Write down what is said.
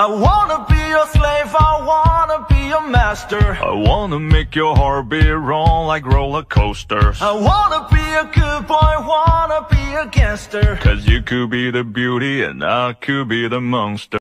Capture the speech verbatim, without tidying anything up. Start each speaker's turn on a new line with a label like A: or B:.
A: I wanna be your slave, I wanna be your master.
B: I wanna make your heart beat wrong like roller coasters.
A: I wanna be a good boy, wanna be a gangster.
B: Cause you could be the beauty and I could be the monster.